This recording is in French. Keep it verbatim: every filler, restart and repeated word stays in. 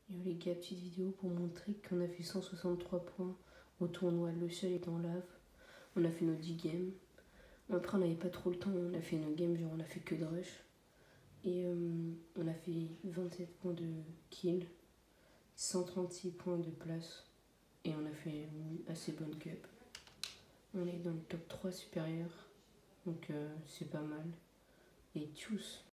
Et les gars, petite vidéo pour montrer qu'on a fait cent soixante-trois points au tournoi. Le seul est en lave. On a fait nos dix games. Après, on n'avait pas trop le temps. On a fait nos games, genre on a fait que de rush. Et euh, on a fait vingt-sept points de kill, cent trente-six points de place. Et on a fait une assez bonne cup. On est dans le top trois supérieur. Donc euh, c'est pas mal. Et tchuss!